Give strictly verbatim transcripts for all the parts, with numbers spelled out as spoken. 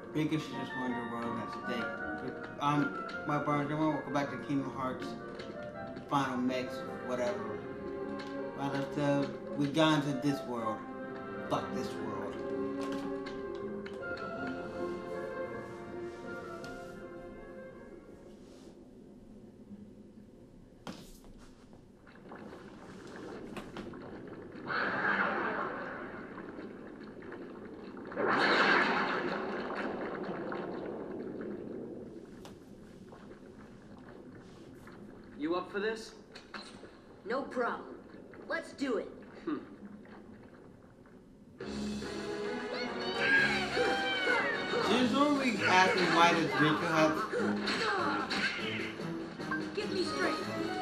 biggest just won the world at stake. Um, my brothers, everyone, welcome back to Kingdom Hearts Final Mix, whatever. Rather, so we got into this world. Fuck this world. You up for this? No problem. Let's do it. Hmm. Shouldn't we ask him why does Riku have... Get me straight.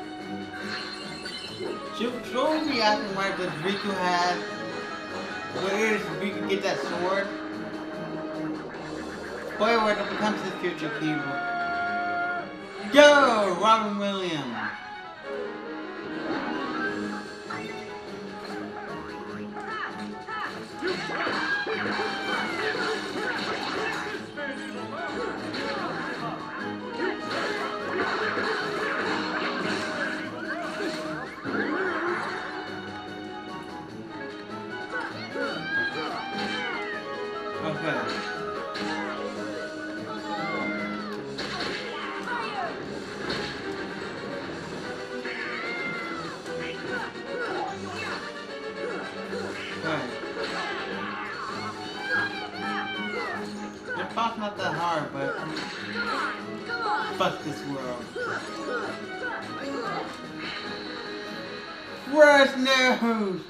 Should, shouldn't we ask him why does Riku have... Where is Riku get that sword? Boy, where it becomes his future keyboard. Go, Robin Williams! Okay. It's not that hard, but fuck this world. Where's news?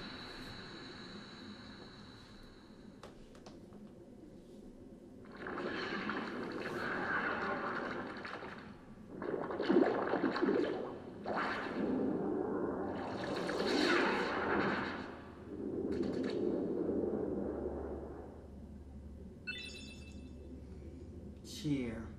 Cheer.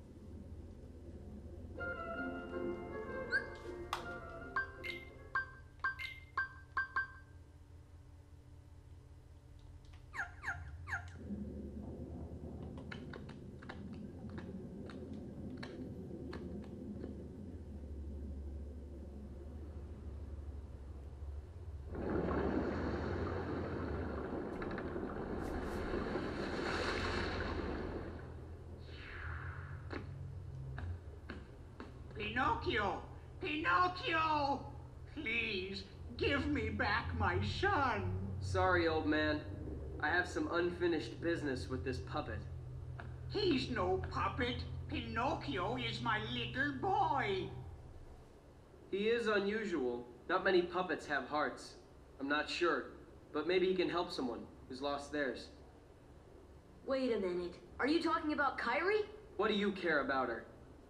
Pinocchio! Pinocchio! Please, give me back my son. Sorry, old man. I have some unfinished business with this puppet. He's no puppet. Pinocchio is my little boy. He is unusual. Not many puppets have hearts. I'm not sure, but maybe he can help someone who's lost theirs. Wait a minute. Are you talking about Kairi? What do you care about her?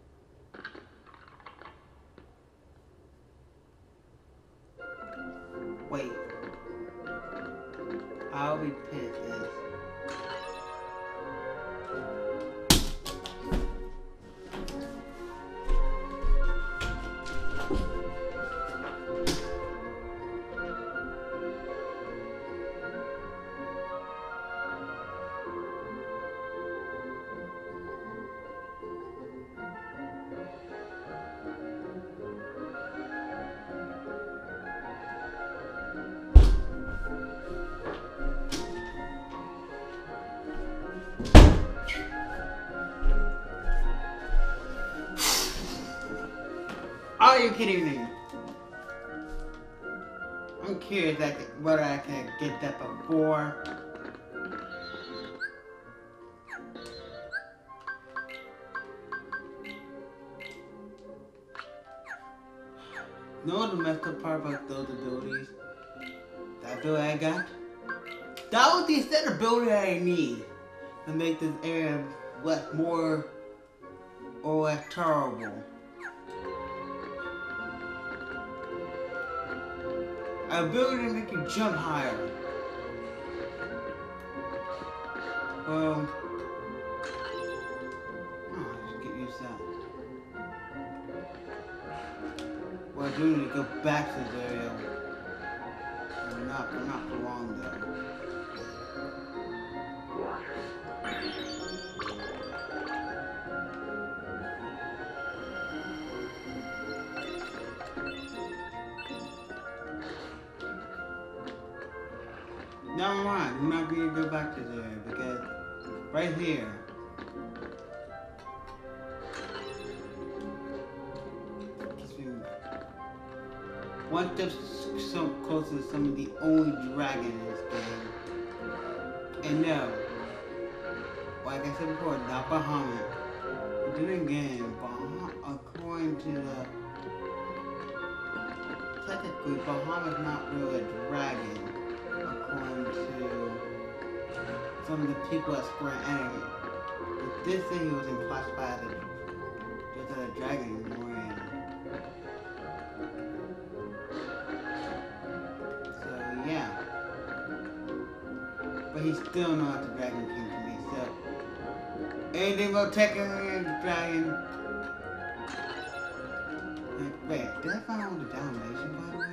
Wait. I'll be pissed if... Are you kidding me? I'm curious like, whether I can get that before. You know the messed up part about those abilities? That ability I got? That was the set ability I need to make this area less more or less terrible. Ability to make you jump higher. Well, oh, just get used to that. Well, I do need to go back to this area. I'm not, I'm not for long though. Never mind, I'm not gonna go back to there because right here. One step so closer to some of the only dragon in this game. And no, like I said before, not Bahamut. But then again, Bahamut, according to the technically, Bahamut's not really a dragon, according to some of the people at Square Enix. But this thing wasn't classified as a, just as a dragon anymore. Yeah, but he's still not the Dragon King to me, so anything about taking the dragon. Like, wait, did I find all the Dalmatian, by the way?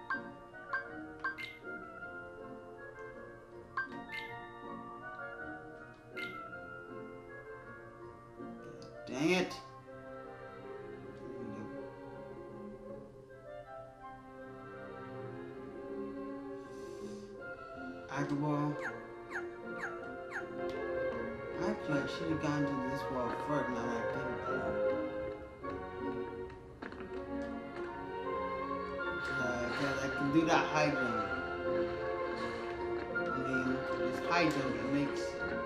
Dang it. Agaball. Actually, I should have gone to this wall first, now that I think about it. Uh, because I can do that high jump. I mean, this high jump, it makes...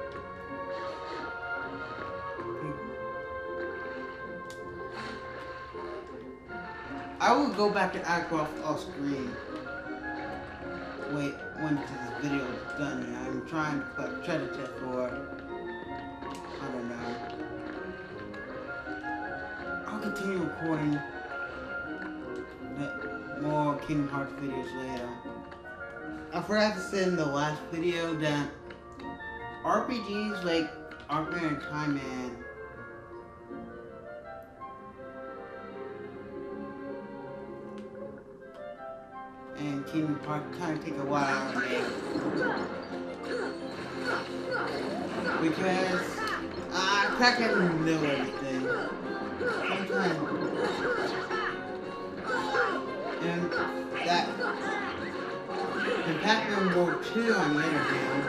I will go back to Agaball off screen. Wait, when this video is done, and I'm trying to collect treasure chest for, I don't know. I'll continue recording more Kingdom Hearts videos later. I forgot to say in the last video that R P Gs like Ocarina of Time and and Kingdom Hearts kind of take a while to make. Because I uh, practically know everything. Sometimes. And that the Pac-Man World two on the other hand,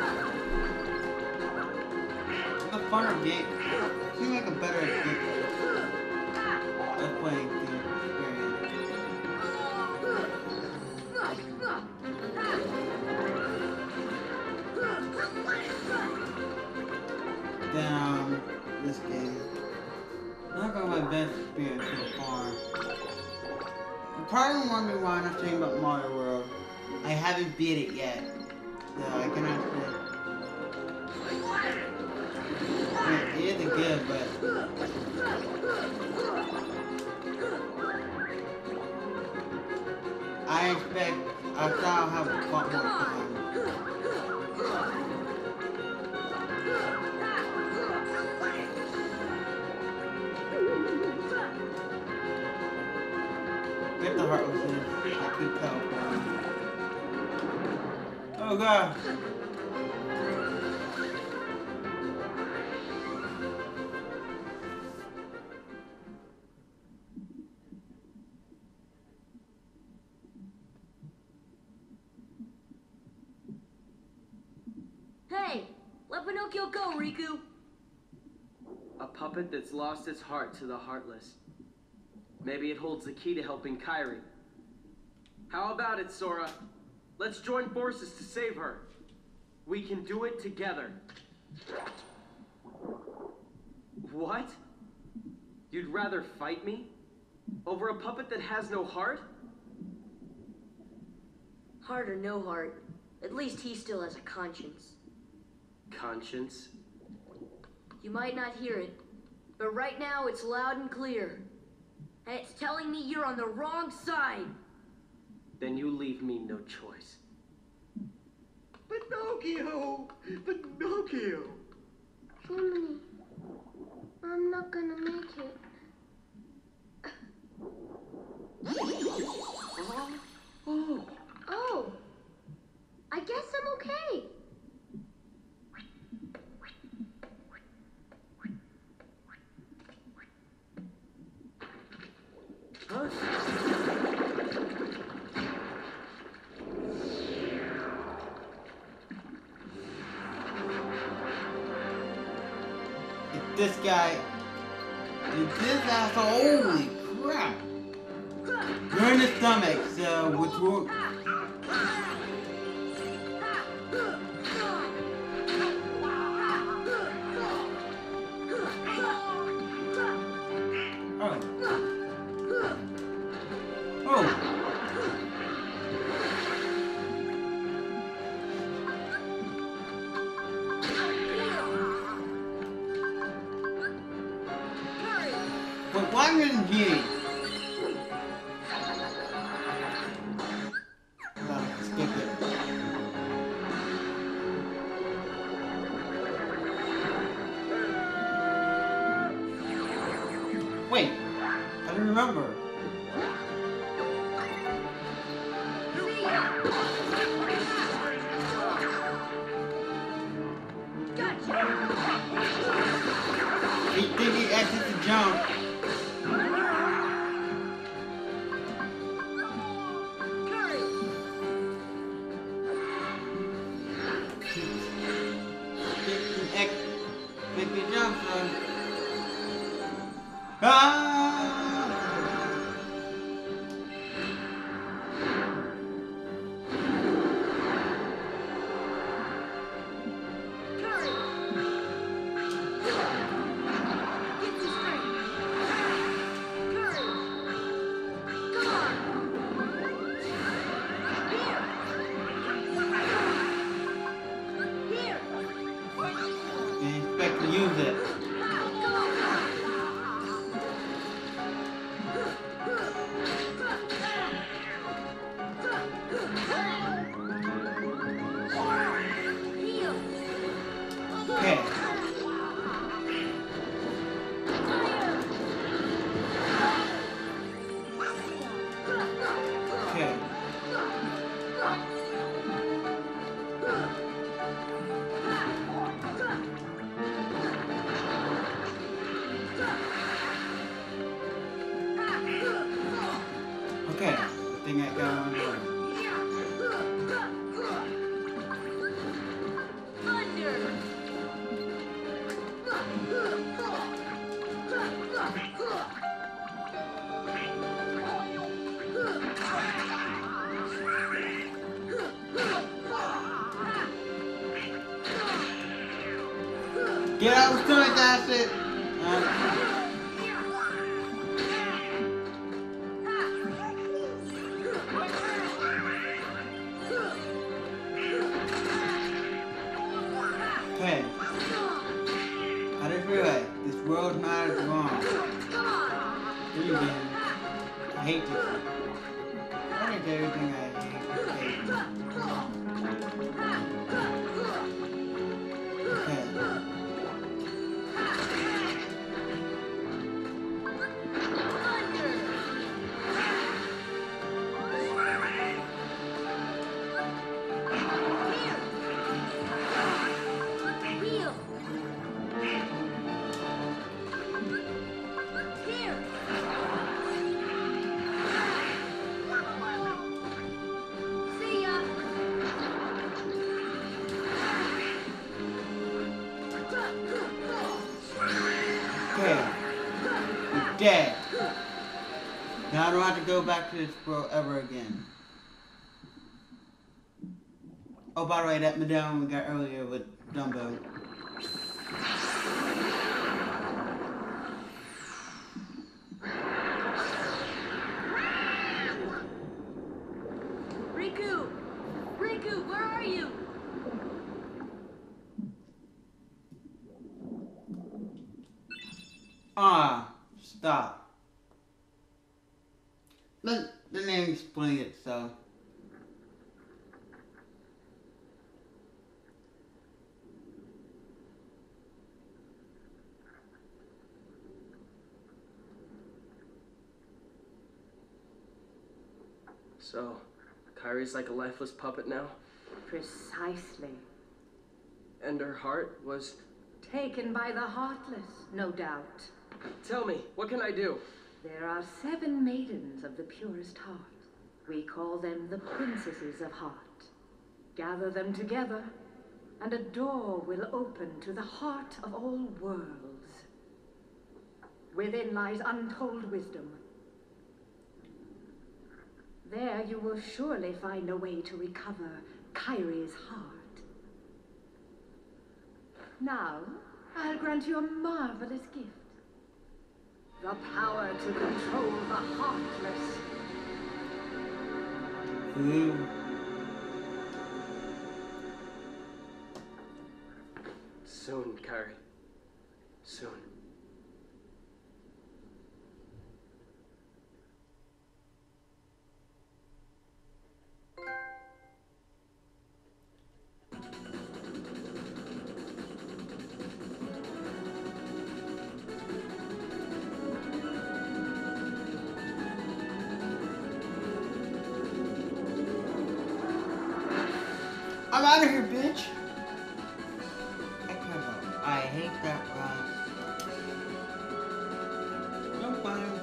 a funner game. Seems like a better game. Let's play game experience. Then, um, this game. Not got my best experience so far. You're probably wondering why I'm not saying about Mario World. I haven't beat it yet. So I cannot say. I mean, it isn't good, but I expect I thought I'll have a lot more time. Get the heart with this. I could tell. Oh god. Hey, let Pinocchio go, Riku. A puppet that's lost its heart to the heartless. Maybe it holds the key to helping Kairi. How about it, Sora? Let's join forces to save her. We can do it together. What? You'd rather fight me? Over a puppet that has no heart? Heart or no heart, at least he still has a conscience. Conscience? You might not hear it, but right now it's loud and clear. And it's telling me you're on the wrong side. Then you leave me no choice. Pinocchio! Pinocchio! Jiminy, I'm not gonna make it. Oh, oh. Oh, I guess I'm okay. Huh? It's this guy. It's this asshole. Holy crap. You're in the stomach, so which will... Oh. Oh. But why are you getting? Skip it. Wait, I don't remember. He think he exits the jump. Make me jump, son. Ah! Use it. Okay. Okay. Okay, I think I got on board. Get out of the stomach, that's it! Uh, Okay. I just realized this world's not as long. Here you go. I hate this. What is everything I hate? hate. Okay. Okay. You're dead. Now I don't have to go back to this world ever again. Oh, by the way, that medallion we got earlier with Dumbo. Riku! Riku, where are you? Ah, stop. Let the name explain itself. So, Kairi's like a lifeless puppet now? Precisely. And her heart was... Taken by the Heartless, no doubt. Tell me, what can I do? There are seven maidens of the purest heart. We call them the Princesses of Heart. Gather them together, and a door will open to the heart of all worlds. Within lies untold wisdom. There you will surely find a way to recover Kyrie's heart. Now, I'll grant you a marvelous gift. The power to control the Heartless. Mm. Soon, Kyrie. Soon. I'm out of here, bitch. I can't go. I hate that rock. No fun.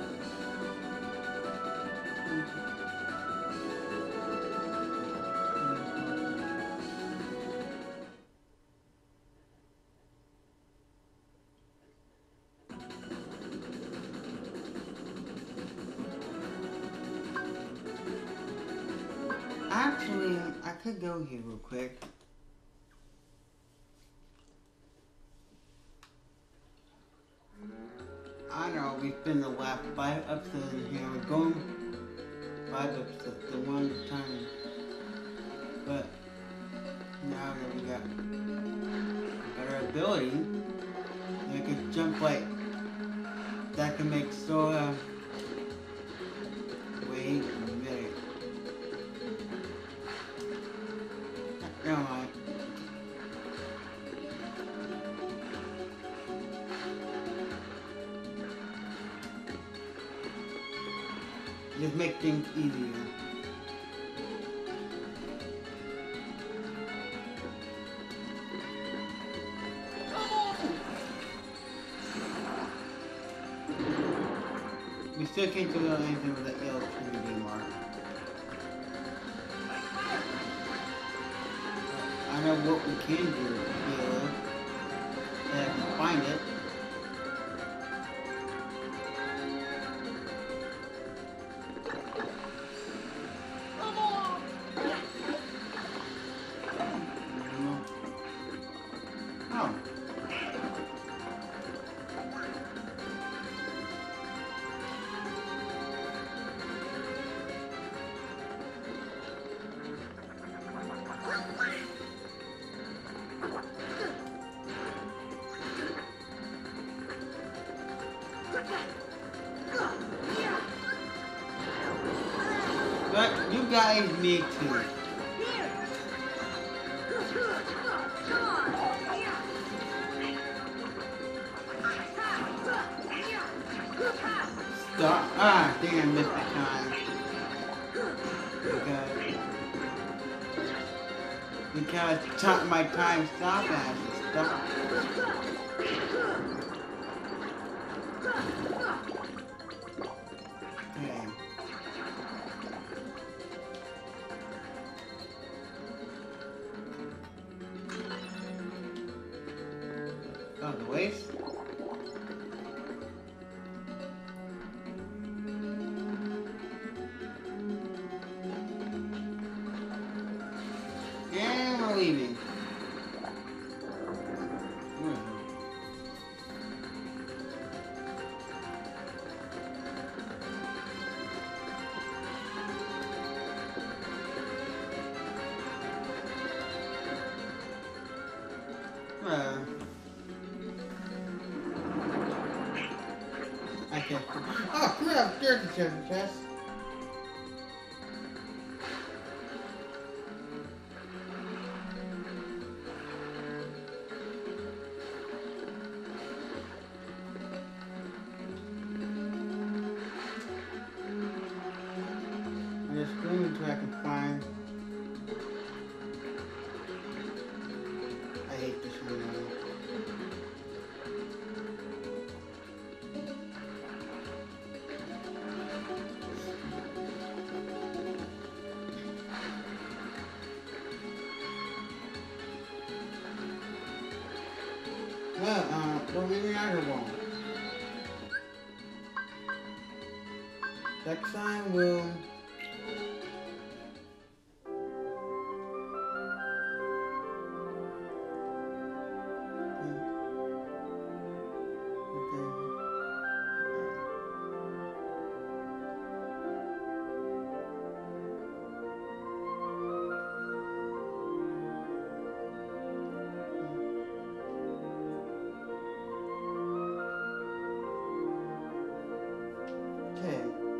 Actually, I could go here real quick. I know we spent the last five episodes in here. We're going five episodes, the one time. But now that we got better ability, I can jump like that can make Sora wait a minute. Never mind. Just make things easier. We still can't do anything with that yellow community mark. I know what we can do here. And I can find it. Oh. But you guys need to. Stop. Ah, dang, I missed the time. Because, because t my time stop at stop. Okay. Oh, the waste? And we're leaving. Where is it? Well, I can't. Oh, crap! There's the treasure chest. I'm just going until I can find. I hate this one now. Uh, well, maybe I won't. Next time we'll... Okay.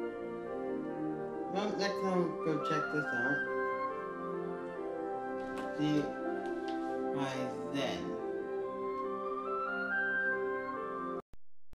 Well, next time we'll go check this out. See you guys then.